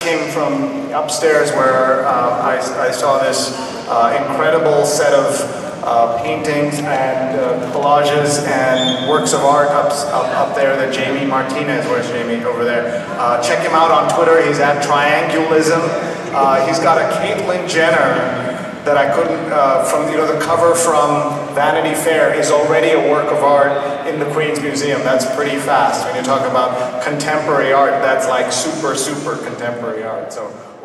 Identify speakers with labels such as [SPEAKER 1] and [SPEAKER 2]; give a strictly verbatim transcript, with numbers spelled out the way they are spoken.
[SPEAKER 1] came from upstairs where uh, I, I saw this uh, incredible set of uh, paintings and uh, collages and works of art up, up, up there that Jamie Martinez, where's Jamie? Over there. Uh, check him out on Twitter, he's at Triangulism. Uh, he's got a Caitlyn Jenner that I couldn't, uh, from, you know, the cover from Vanity Fair is already a work of art in the Queens Museum. That's pretty fast. When you talk about contemporary art, that's like super, super contemporary art. So